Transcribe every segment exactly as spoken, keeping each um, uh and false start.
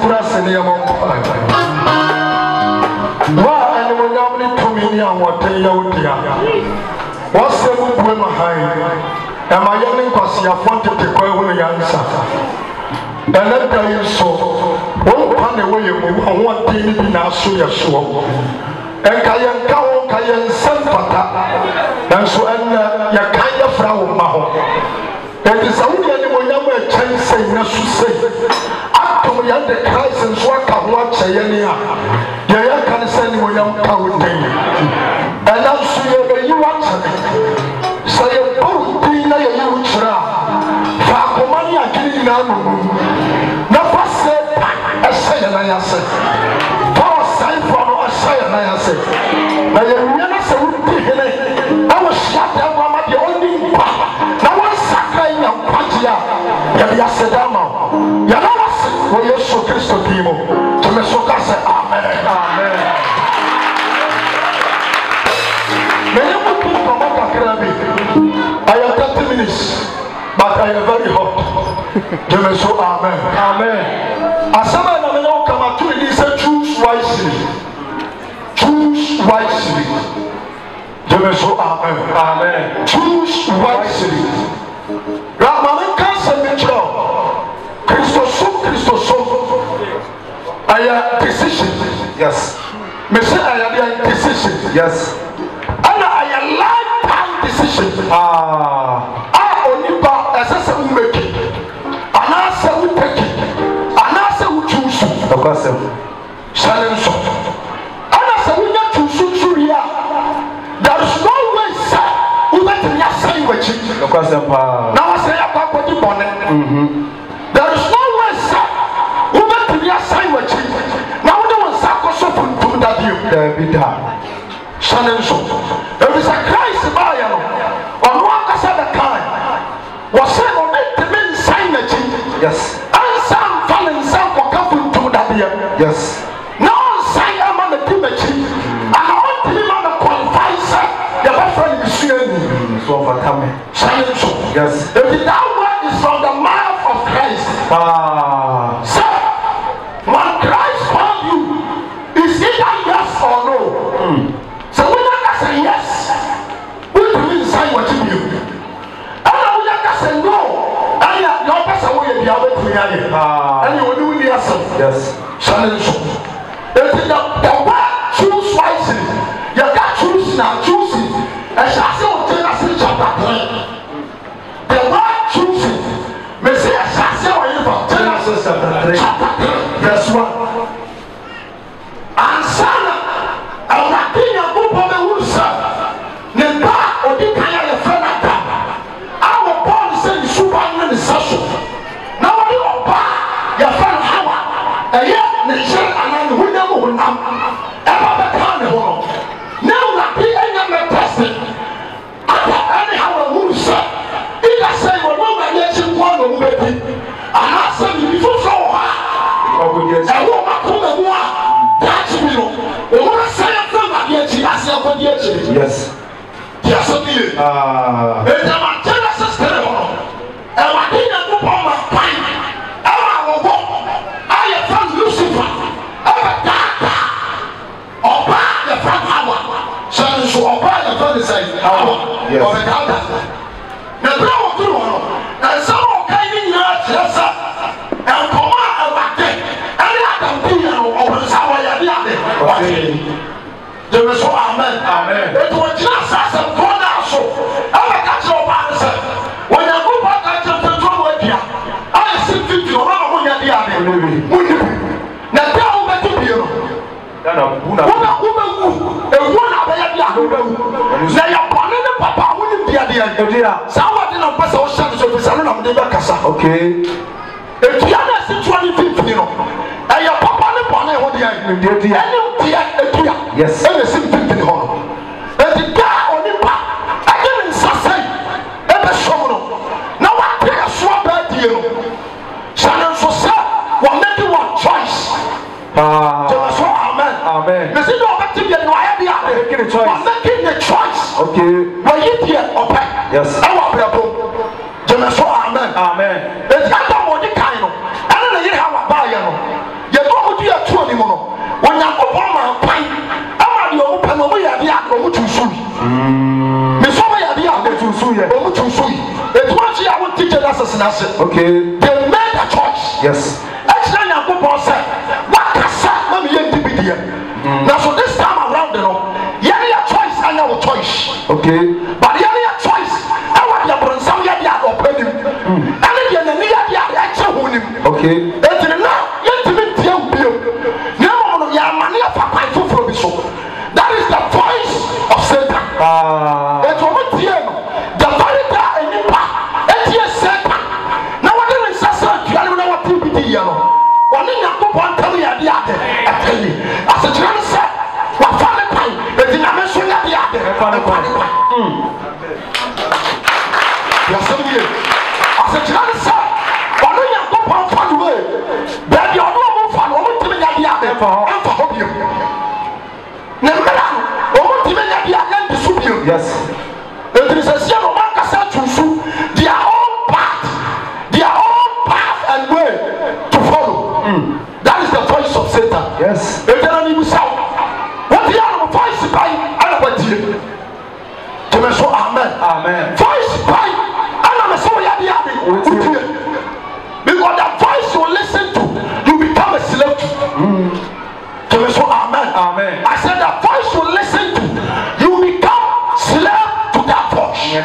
Yankura Senemo. Why anyone only to me and what they are. What's the good women high? Am I young because you have wanted to go with the answer? And let me so. One pound away, you want to be now, so you're sure. And Kayan Kao, Kayan Sanpata, and so and Yakaya Frau Maho. It is only anyone younger chance saying, as you say. After we had the Christ and Swaka watch a yenia, Yaya can send when I'm counting. And I'm sure you watch it. Say a boat, Dina, you try. Fakomania killing Namu. Never said, I say, and I say, Power sign for a say, and I say, now you never say, I was shut down, Mama, the only now one sacred young Patia, Yasadama, Yanas, for your so Christo Timo, to Mesoka say, Amen. Amen. May you put from Maka I have thirty minutes, but I am very hot. To Meso, Amen. Amen. As someone I know come up to it, he said, choose wisely. Choose wisely. To Meso, Amen. Amen. Choose wisely. Ramaman cancer mentor. Christosum, Christosum. I am decision. Yes. Monsieur, I am decision. Yes. And I am lifetime decision. Ah. I only buy as a seven making. And I say we take it. And I say we choose. The question. Silence. And I say we not choose Syria. There is no way, sir. We let me say what you. The question. Now I say I got what you want. There is no way, sir. We let me say what you. Now no one says so from that you. There be that. Silence. There is a Christ by you. On one side of the kind. Was said on it to men sign the cheat. Yes. And some falling some for coming to that year. Yes. No sign a man the cheat. And I want to be on the qualified sir. Your best friend is seeing so for coming. Silence. Yes. If that word is from the mouth of Christ. Ah. Sir, when Christ called you, is it a yes or no? Mm. So when I say yes, what do you mean sign what you do? Say no, and your person will be able to hear you. And you will do the answer. Yes. Challenge. It is the word choose wisely. You can't choose now, choose it. And shall say what Genesis chapter three. The word choose it. May say a shall say what you from Genesis chapter three. Yes, one. And son, and my king and book of the wood, sir. Nemba or the kind of friend at that. Now you are back, your friend Howard, and yet the shell and who never will come. Ever become the world. Now that the enemy tested, anyhow, a woman said, if I say, well, no, I let you one of baby, and I said, before so hard, I won't come and walk. That's me. The woman said, I'm not yet, I said, I'm yet. Yes. Yes, I did. Ah, it's a Genesis telephone. And I didn't go on my pine. I will walk. I have found Lucifer. I have dark. Obey the front hour. So you should obey the front side hour. Or the counter. Now, no one do one. And some of kind in your chest. And come on, I will take. And I can be over the sour. There is so amen. Amen. It was just as a corner. So I will catch your answer. When I go back at your control, I see fifty or one of the other. Now, tell me to be you. Now, one of the now, your partner, Papa, wouldn't be at the idea. Someone in a person of service of the salon of the Bacassa. Okay. If you are twenty fifty, you know, and your Papa and Papa, what the idea? Yes. And the same fifty home. And the guy on the back, I didn't say, and the show. Now I pay a swap at you. Shannon for sir, we're making one choice. Ah, amen. Amen. This is not making the making a choice. I'm making the choice. Okay. Why you here? Okay. Yes. I want to go. Amen. Amen. It's not about the kind of. I don't know how I buy you. sui. Me so me ya dia me tu sui. O mu tu sui. E tu anchi ya won teacher assassination. Okay. They made a choice. Yes. Extra na go boss say, what kasa na me yen dibidia. Now so this time around, you know, you have a choice and your choice. Okay. But you have a choice. I want your brother some ya dia open him. And then you need ya dia him. Okay. And now you to be deal bill. Now ya money of a fight for so. That is the voice of Satan. Ah. It's over here. The very that in impact. It is Satan. Now what is Satan? You don't know what to be here. One in your book one tell you the other. I tell you. As a general said, what father time? The dynamics of the other. Hmm. Yes, sir. As a general said, one in your book one fan away. Then you are no fan. One to me the other. And for hope you. Yes. It is a sin of Marcus to their own path, their own path and way to follow. Mm. That is the voice of Satan. Yes. If there are any sound, what the other voice by anybody? To me so amen. Amen. Voice by another so yadi. Because that voice you listen to, you become a slave to. Mm. To me so amen. Amen. I said that voice you listen to, you become slave to that voice. Yes.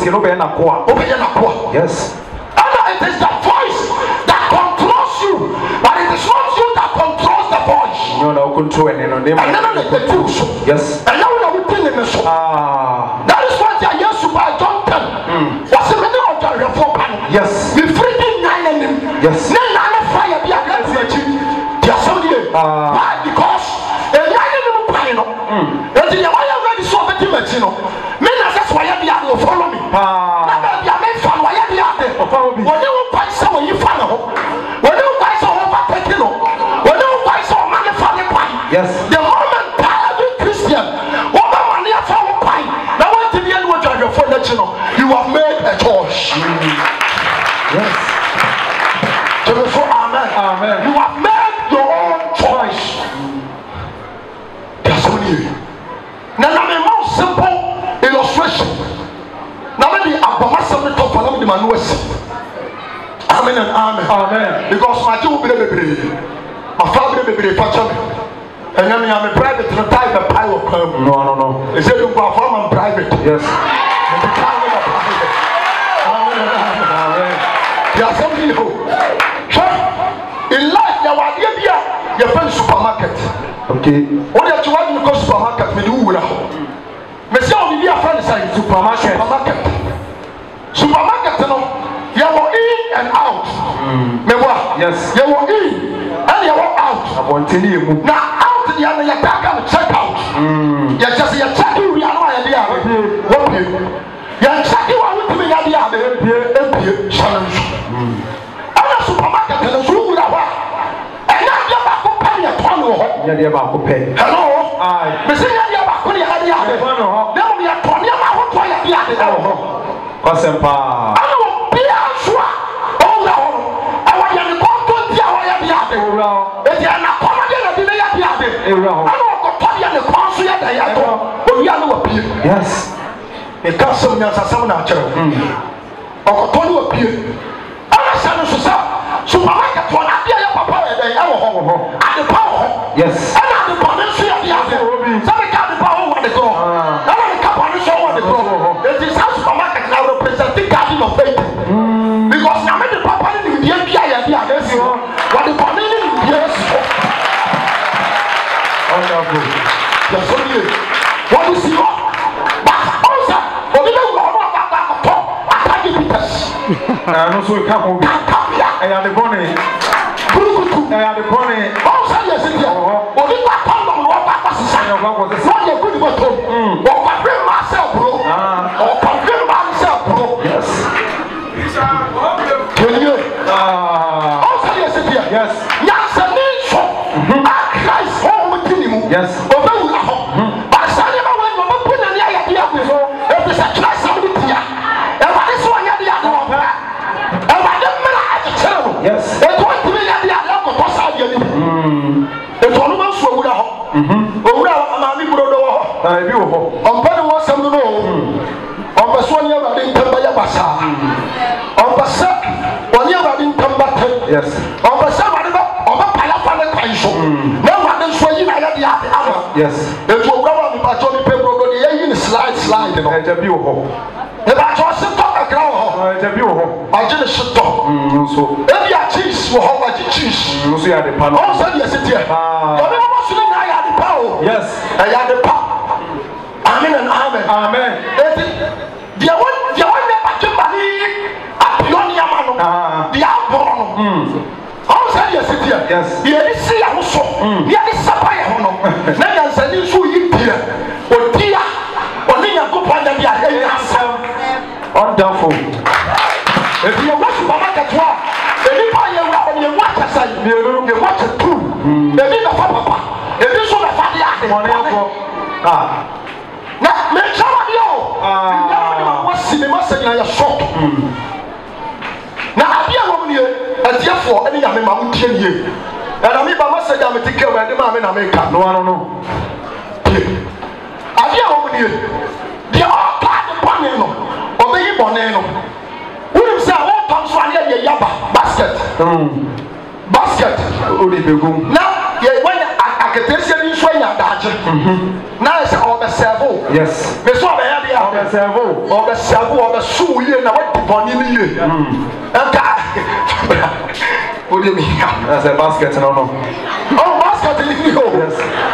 And it is the voice that controls you, but it is not you that controls the voice. No, no, control and then the truth. Yes. And now we are within the mission. Ah. That is what I used to buy John ten. What's the meaning of the reform? Yes. The freaking nine and him. Yes. Then I fire be against the chief. Yes, so dear. Why? Because a nine and him pine. And the why I'm ready so that you men that's why I be able to follow me. Ah. Now be a man from why I be able to follow me. When you buy some you follow. When you buy some overtaking. When you buy some money from the pine. Yes. The moment every Christian, what money from the pine. Now what to be able to drive your phone, let you know you have made a choice. Yes. So before amen. Amen. You have made your own choice. That's what you. Now I'm a more simple illustration. Now maybe I'm a massive talk for them the manuals. Amen and amen. Amen. Because my two will be the my father will be the patron. And then I'm a private to type a pile of crime. No, no, no. They say you go from I'm private. Yes. And the time of private. Amen and amen. There are some people. In life, there was a your friend supermarket. Okay. Only at you want to go supermarket, me do well. Me say only be a friend say supermarket. Supermarket. Supermarket, no. You are in and out. Me what? Yes. You are in and you are out. I want to you. Now out, you are you check out. You just you check you. You are not idea. What you? You check you. I want to be idea. Empty. Challenge. I'm a supermarket. And the room will hello. Aye. Me say ya ba ko ni hadi ya. Na mo ya to ni ma ho to ya dia de ho. Kwasempa. Ano bia so a. O la ho. E wa ya ni ko to dia ho ya dia de. O la. E dia na ko ma dia na bi ya dia de. E la ho. Ano ko to dia ni ko so ya da ya to. O ya no wa bi. Yes. E ka so nya sasam na chere. Mm. O ko to ni wa bi. Ana sa no so sa. Supermarket to na dia ya papa e dey e wo ho ho. Ade pa ho. Yes. And the police here, the other. Some can't be power on the go. Now the company show on the go. It is a supermarket now representing garden of faith. Because now the papa in the N P I and the others, what the police in the yes. Wonderful. Yes, only. What is your? But also, for the little one about that top, I can't give it us. I know so we can't move. I am the bonnet. I am the bonnet. Also, yes, it is. Only one condom or what was the sign of what was the sign of good bottom. Or confirm myself, bro. Or confirm myself, bro. Yes. Can you? Also, yes, it is. Yes. Yes, a nation. I Christ home with him. Yes. Over the home. But Sunday, when you put an idea, if it's a class of the year, and what is one of the other one? And what the man has a terrible. Yes. It won't be the other one. What's out here? Hm. It won't be so good. Mhm. Owura amami brodo wo. Ah, ebi wo ho. Ompani some no. On the one year I didn't come by a basa. On the set, one year I didn't come back. Yes. On the seven of a palafana question. No one is swaying at the other. Yes. If you go on the Johnny Pebble, the slide, slide, and I tell you. If I just sit on the ground, I tell you. I just sit on. So, if you are cheese, for how much cheese? You see, I had the panel. Also, yes, it is. I had the power. Yes, I had the power. Amen and amen. Amen. The one, the one that you money, a pioneer man, the outborn. Also, yes, it is. Yes, here is see also. Here is Sapphire. Now, I'm sending you here. Oh, dear. Only a good one that you are wonderful. If you watch Supermarket one, the people you are on your watch aside, you watch it too. The people papa, if you saw the family at the money. Ah, now, make sure you ah, what's in the message in your shop. Now, I be a woman here, and therefore, any of them are ten years. And I mean, by message, I'm taking care of the man in America. No, I don't know. I be a woman here. They are part of Paneno. Obey Boneno. Who say all comes from here, Yaba basket. Basket. Now, when I can tell you, swing at that. Now it's all the servo. Yes. The saw the idea of the servo, or the servo, or the shoe, you know what the bonny you. What do you mean? That's a basket, no, no. Oh, basket, yes.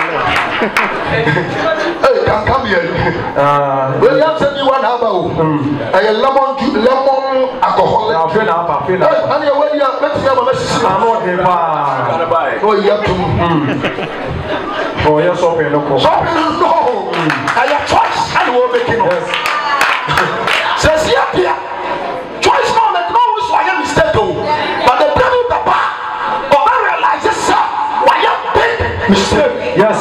Hey, can come here. Uh, well, you have said you want about a lemon, lemon alcohol. I'm feeling up, I'm feeling up. And you're when you're let's have a message. I'm not here. Oh, you have to. Oh, you're shopping, no. Shopping, no. And your choice, and we're making it. Says here, choice, no, that no was why I'm mistaken. But the devil, the bar, but I realize this, sir, why I'm big mistake. Yes.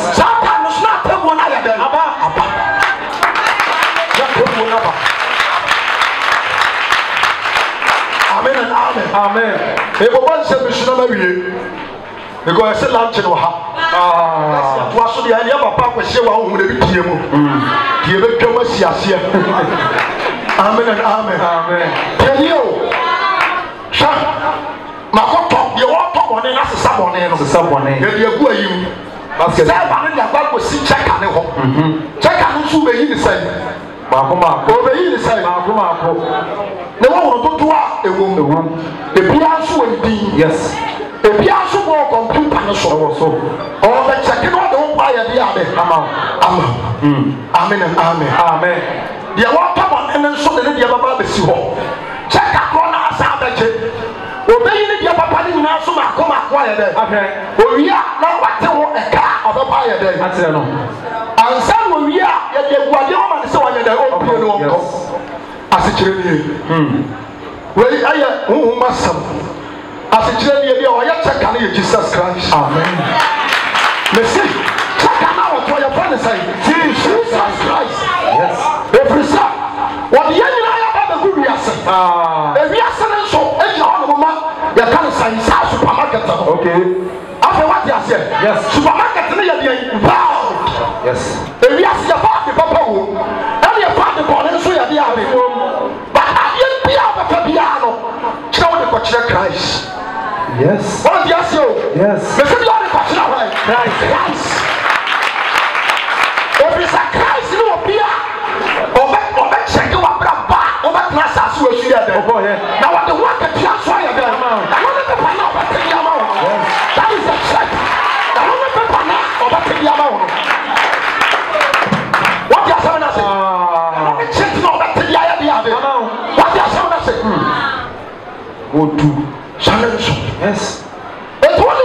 Amen and amen. Amen. If one said we should not marry because I said lunch in Waha. Ah, was the idea of Papa was here who would be T M O. He will come as Yasia. Amen and amen. Amen. Tell you, Sha, Makoto, you walk up on us, someone else, someone else. You're going. Seven and the was see check on the home. Check on who may be the same. Makuma, obey the same. Makuma, no one to do a woman. The Piasu will be, yes. The Piasu will complete and so. All the checking out the buy a diabe. Amen. Amen and amen. Amen. The walk up on and so the lady of Baba is check a corner as I obey the Papa in Nasuma, come acquire there. Okay. Oh, yeah, now what a car of a buyer there. That's it. And some we are, yet you are the woman so on the old people as a children. Well, I am who must have as a children, you are checking Jesus Christ. Amen. Messi, check out what your friend say. Jesus Christ. Yes. Every son. What the enemy about the good reason. Ah. The reason is so, and your mama, you can't say supermarket. Okay. After what you said, yes. Supermarket, you are yes. The reason about the papa, and you found the ball and so you are the but I didn't be out of the piano. Show the Coach Christ. Yes. What do you say? Yes. The city of the Coach Christ. Christ. If it's a Christ, you will be a check you up, over class as well. Now, what the work that you are trying to do, I want to find out what the amount. That is a check. I want to find out what the amount. What you are saying, I say, I want to check you out the idea. What you are saying, I say, go to challenge. Yes. But only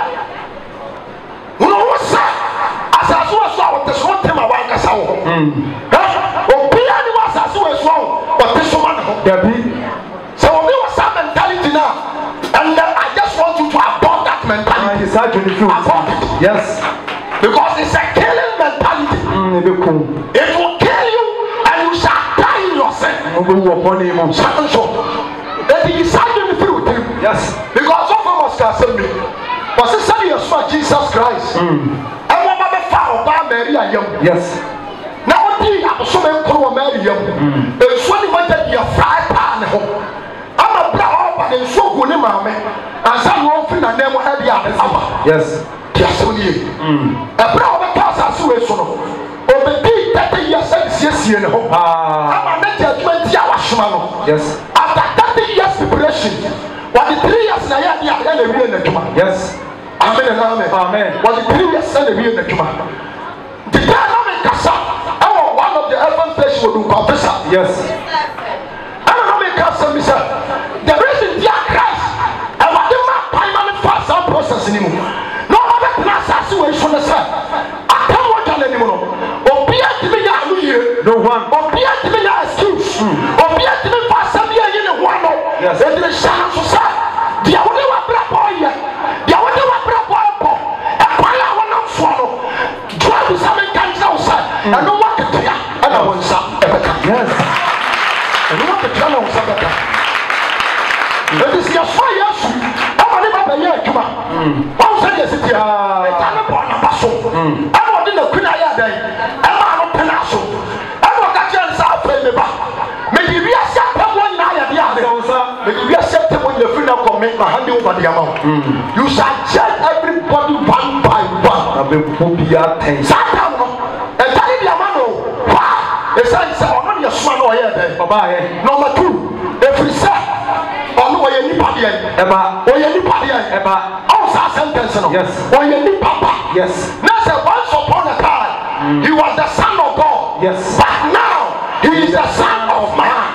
you know what's that? As I saw what the small thing I want to say. So we was some mentality now, and uh, I just want you to adopt that mentality. Uh, adopt it. Yes. Because it's a killing mentality. Mm, it will kill you, and you shall die in your sin. So, then he decided to be with him. Yes. Because some of us can say me, but he said you are Jesus Christ. Mm. And what about the father of Mary and young? Yes. Now, what do you so me nkoro Mary yam enso ni ma jadi ya fry pan ho ama bra ho ba enso gu ni maame ansa no fi na nem ha dia aba yes dia so ni mm e bra ho ba ka so we so no obedi thirty years siesie ne ho ah ama na judgment ya washoma no yes after thirty years preparation what the three years na ya dia ya na wi na tuma yes amen and amen amen what the three years na wi na tuma the dynamic kasa our one of the heaven place will do confessor yes I don't know me kasa me say the reason dia Christ e wa the ma permanent fast process ni mu no no be class as we so na say akan wa kan ni mu no obia timi ya anu ye no one obia timi ya excuse obia timi fast am ye ni one no yes e dey shine so say dia wo wa bra boy ya dia wo wa bra boy ko e kwala wo na fo no drive some kan say and no what to ya and I want some yes and what to tell us about that it is your fire I'm a never be here kuma how say yes it ya e ta na bo na baso and what the kuna ya dai e ma no pena so and what ka tell say afre me ba me di wi asa pa mo na ya dia de me di wi asa te mo le free na comment ma hand over the amount you shall judge everybody one by one abe popia ten satan no e ta ni dia ma no e say say ono ye so na o ye de baba ye number two every say ono o ye ni pa de e ba o ye ni pa de e ba o sa sentence no yes o ye ni papa yes now say once upon a time mm. he was the son of God yes but now he is the son of man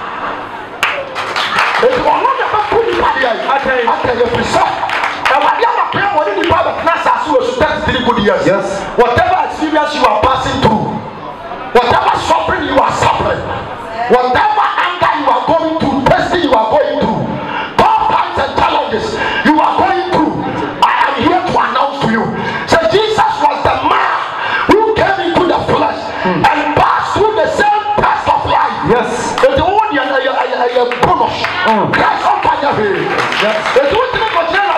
e ono na ba ku ni pa de okay okay every say e ba dia ma pray mo ni pa ba na sa so thirty-three good years yes whatever experience you are passing through whatever suffering you are suffering, whatever anger you are going through, testing you are going through, tough times and challenges you are going through, I am here to announce to you. So Jesus was the man who came into the flesh mm. and passed through the same test of life. Yes. It's the one you are bonus. Christ on fire here. Yes. It's the one you are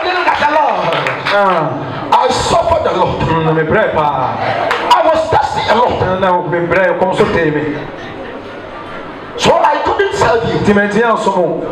I suffered a lot. I was thirsty a lot. So I couldn't serve you.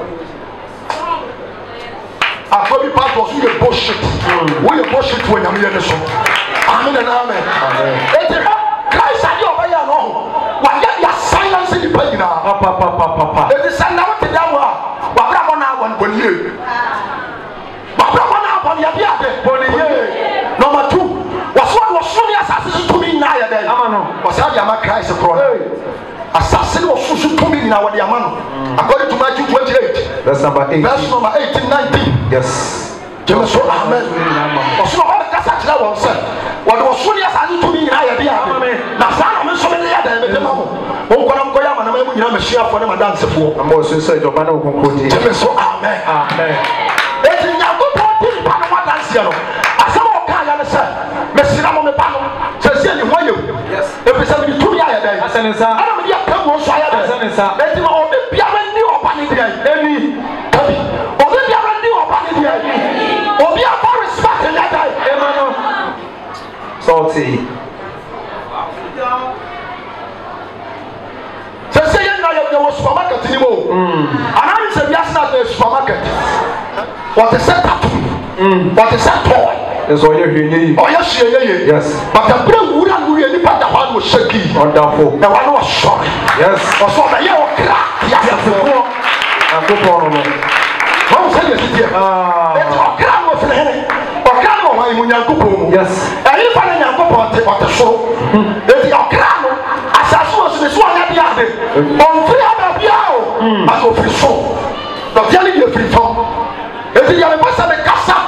I told you part was you bullshit. We are bullshit when I'm here. Amen and amen. Christ and you over here no. Why you are silencing the pain now? Papa papa papa. It is now to them wa. Wa bra bona wan bonnie. Ba bra bona bon ya bia de bonnie. Number two, was what was sunny assassin to me now. Amano was how the Christ cross. Assassin was so to me now. The Amano, according to Matthew twenty-eight, verse number eight, verse number eighteen, nineteen. Yes. Jesus, amen. Was not all the Catholics that was said. What was sunny assassin to me now? Now, some of so many other than oh, I'm going to make a share for them and dance for. I'm also said, your man will quote it. Jesus, amen. Amen. It's in your good body, Panama dance. Messina mo me pa no se se ni hoyo yes e pe se bi tu ya ya dai asensa ana me ya ka mo so ya dai asensa e ti ma o be bia ni oba ni dia eni tabi o be bia ni oba ni dia o bia for respect ya dai e ma no salty se se ya na ya wo supermarket ni mo mm ana ni se bia na the supermarket what is that mm what is that toy is all you need. Oh, yes, yes. But the brain would not really put the one was shaky. Wonderful. The one was sorry. Yes. Or so the yellow crack. Yes, I'm good for them. How say it? Ah, it's a crown of the head. Or crown of my Munyaku. Yes. And if I didn't go on the show, it's your crown. As I was this one at the other. On three other piano. I go free show. But telling you free from. If you are a person in Casa.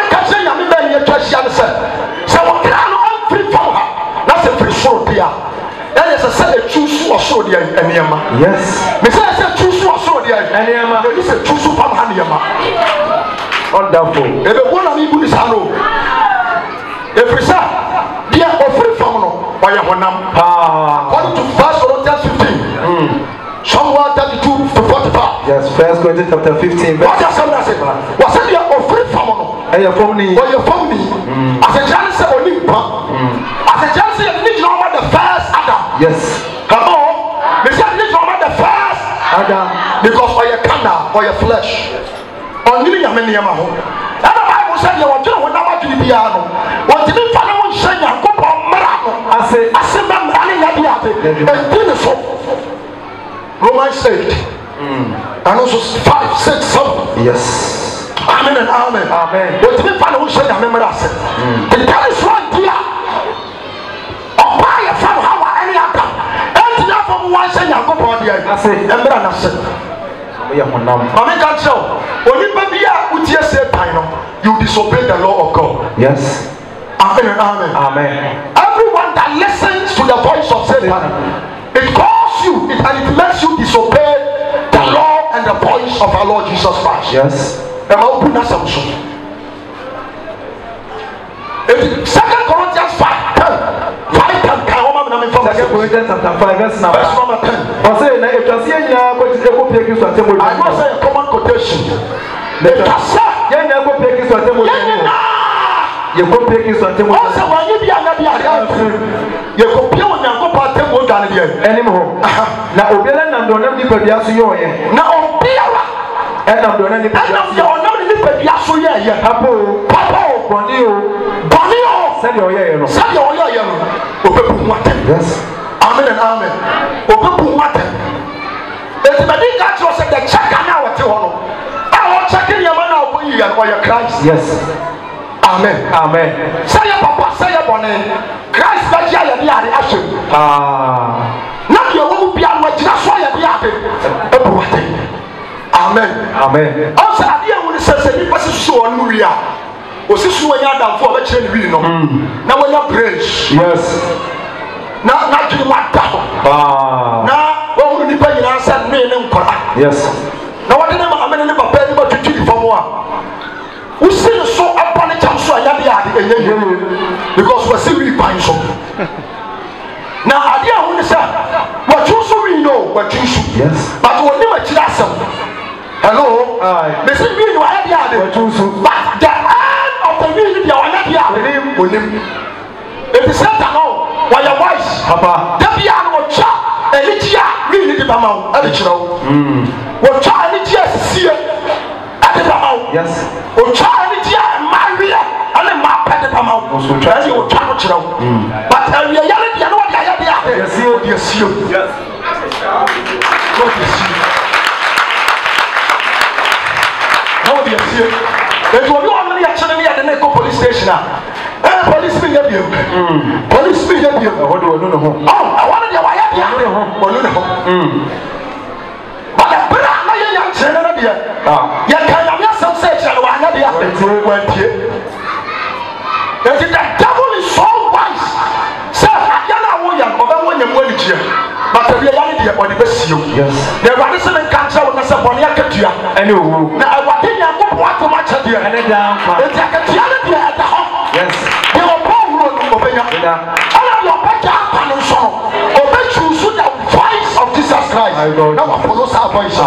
So what can I free from her? That's a free show there. That is a set of choose or show there in Yama. Yes. Mister said choose or show there in Yama. There is a choose from Hanyama. Wonderful. If the one of me good is Hano. If we say, dear or free from no, by your one number. According to First Corinthians fifteen. Somewhere thirty-two to forty-five. Yes, First Corinthians chapter fifteen. What does somebody say? Was it your free from no? And your family, or your family, as a chance of Olympia, as a chance of the first Adam. Yes. Come on, because for your canna or your flesh. On you, many of them. And the Bible said you were doing what I want to be piano. What did you find out? Saying, I go on Marathon. I say, I say, I'm running at the other. And do the soul. Romans eight. And also five, six, seven. Yes. Amen and amen. Amen. What did you find out? Saying, I'm Marathon. The time is right here. Or buy a from how any other. And the other one saying, I go on the other. I say, I'm Marathon. Mama can't tell. Only baby, you disobey the law of God. Yes. Amen and amen. Amen. Everyone that listens to the voice of Satan, it calls you it, and it makes you disobey the law and the voice of our Lord Jesus Christ. Yes. Second Corinthians five ten. five ten. Second Corinthians chapter five verse number ten. I must say a common quotation. You never pick his whatever you go pick his whatever. Also, when you be another, you go pure and go part of what done anymore. Now, Obian and don't have anybody else. Now, Obiara and I'm doing anything. You're not anybody else. Yeah, Papa, Papa, Bonio, Bonio, send your ear, send your ear. Yes, amen and amen. Open water. There's a big guy who said the check now at you. Checking your man out for you and for your Christ. Yes. Amen. Amen. Say your papa, say your bonnet. Christ, let you have the action. Ah. Now you won't be on what you just saw your beard. Amen. Amen. Also, I didn't want to say, it was so unreal. Was this when you're down for a chain? Now, when you're bridge. Yes. Now, not you want that. Ah. Now, what would you pay in answer? Yes. Now what did I mean about paying about to do for more? We see the so upon a chance so I had because we're still really buying some. Now, I didn't want to say what you so we know what you should. Yes. But we'll never tell us. Hello? Aye. They say we know I had it. But the end of the video, you are not here with him. If the center now, while your voice, Papa, the piano chop. Elitia really the bamau elichiro wo cha elitia sie ade bamau yes wo cha elitia maria ale ma pede bamau so cha wo cha no chiro but area yale dia no dia ya dia yes you dia sie yes what is sie no dia sie e do bi on ya chene ya de na go police station ah eh police me ya bio police me ya bio what do no no oh I want to dia but the brother na ye yan chene na dia ah ye kan na me some say chene wa na dia went here the devil is so wise say agana wo yan oba wo nyam wani chia but the yan dia body be sio yes the one say me kan say wo na say body akatua ene owu na awade nya ko po ato ma cha dia ene da fa e ti akatua na dia da ho yes the obo wo no obenya ala yo peka pa no so obe choose the voice of Jesus Christ now I follow our voice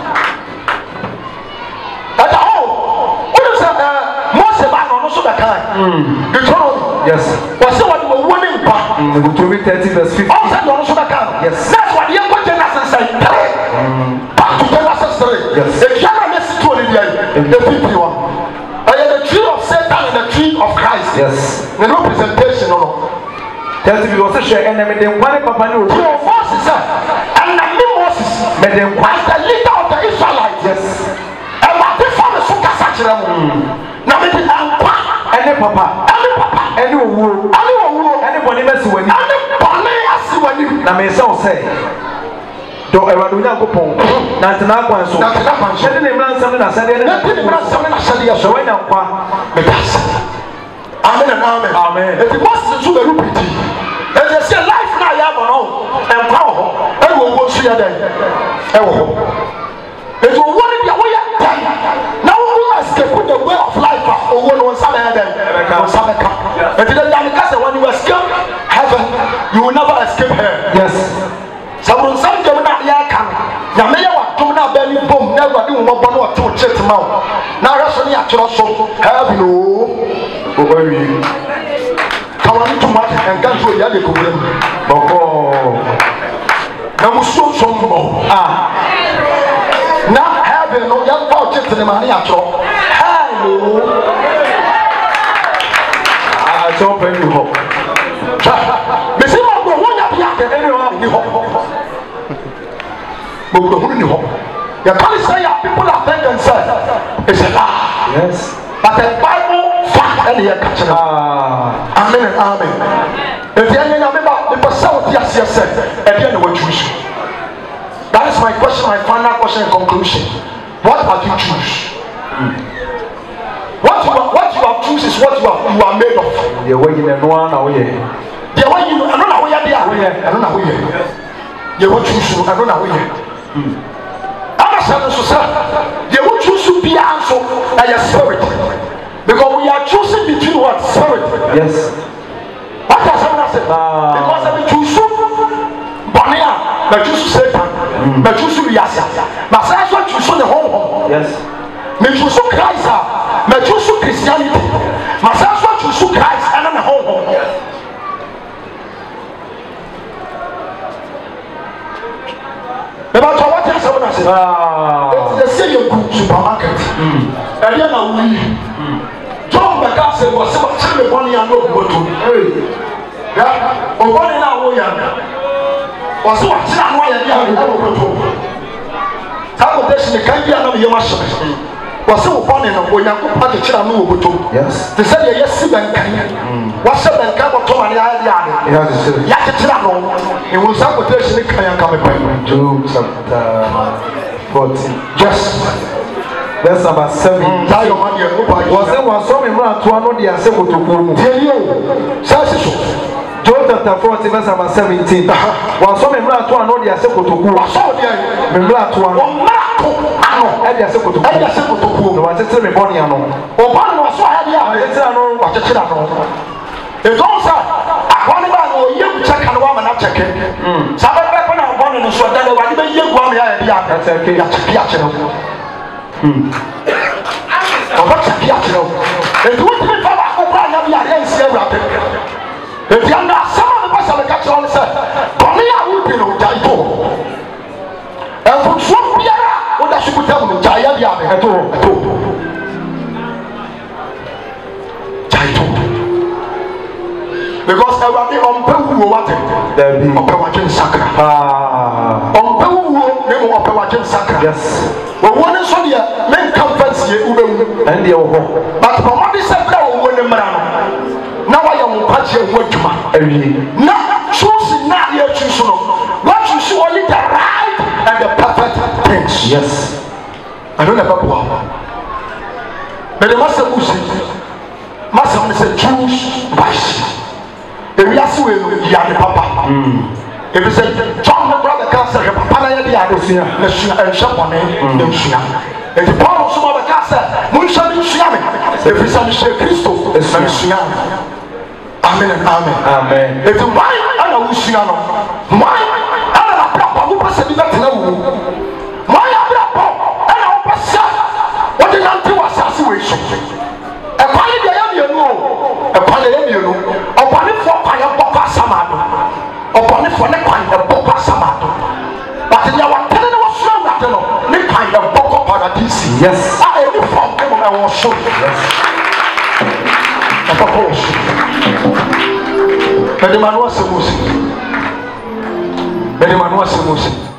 at all what is that Moses ba no so da kan Deuteronomy yes was say what we warning back Deuteronomy thirty verse fifty all said no so da kan yes that's what you put Genesis say back to Genesis three yes the Genesis two the fifty one I am the tree of Satan and the tree of Christ yes the representation no tell me what to share and me dem one papa no Moses and na me Moses me dem one the leader of the Israelites yes and what the father so kasa kire mo na me dem ampa ene papa ene papa ene owu ene owu ene boni mesi wani ene boni asi wani na me say o say do ewado nya kopon na tena kwan so na tena kwan so ne mran sam na sade ne na mran sam na sade ya so wanya kwa me das amen and amen amen if it was to be repeated and they say life now you have no and power and we go see that e wo it will want to be away now we escape the way of life owo no sabe dem no sabe ka and the day because when you escape heaven you will never escape hell yes sabun sam dem na ya kan na me ya wa tum na ba ni bom na wa di wo bo na o to chet ma na raso ni atro so heaven o o ba wi kawani tuma and ganjo ya de ko blem boko na muso so mo ah testament ne ma ne atro hello I don't pay you hope. Me say mo go wonya bia ke ene ho ni ho mo go hu ni ho ya can say ya people are think and say it's a lie. Yes, but the Bible fact and here catch ah amen and amen. If you are not member the person what you say say e dey na what choose. That is my question, my final question and conclusion. What have you choose? Mm. What you are, what you have choose is what you are you are made of. The way you know now we the way you I don't know where they are. I don't know where. The what choose I don't know where. Hmm. I'm a son of Susan. The what choose to be also a spirit. Because we are choosing between what spirit. Yes. What does someone say? Ah. Because we choose Bonia, but choose Satan, but choose Yasa. But I want to choose the home. Yes. Me choose Christ, but choose Christianity. But I want to choose Christ and the home. About what else I want to say? Ah. Let's say you go to supermarket. And then I will. John McCarthy was saying the money and no go to. Yeah. Oh, money now we are. Was what I know you are go to. How much the can be another your machine? Was so funny no when you go to chira no go to. Yes. They say yes seven can. What's up and come to money I had. Yes. Ya chira no. E wo sa quotation kan come by. Job chapter fourteen. Yes. That's about seven. That your money was there was some in run to another the assemble to Kumu. Job chapter fourteen, verse about seventeen. Was some in run to another the assemble to Kumu. Remember to one. I just said to I just said to Kumu. Was it me bonny ano? Oban was so hard ya. It's ano what you know. It don't say one man or you check and one man check it. Sabbath back when I want to show that I want to be you one here. That's okay. Hmm. Oh, what's a piano? It would be for a brand of your hands here. If you are not some of the person that catch on, sir, Bonia would be no Jaipo. And from Swampiera, what I should tell them, Jaya at all. Jaito. Because I will be on Peru water. There be on Pewajin Sacra. Ah, on Peru, name of Pewajin Sacra. Yes. Well, one is on the main conference here, and the over. But for what is a girl when the man now I am watching what you are. Now, choosing not your choosing. What you see only the right and the perfect things. Yes. I don't know about but the master who said, Master said, choose vice. If you ask you, you are the papa. If you say, John, my brother, cancer, Papa, the Adosia, and Chaponne, no Shia. If you borrow some other castle, Musha in Shiami, if you say Christo, it's Shiami. Amen and Amen. Amen. If you buy an Oceano, my Papa, who was a bit low. My Papa, and our Passa, what did not do a situation? A quality of you know, a quality of you know, a quality for Papa Samado. Upon it for the kind of Boca Samato. But in our telling was strong that the kind of Boca Paradisi. Yes, I am from them I was sure. Yes, of course. But the man was a Musi. But the man was a Musi.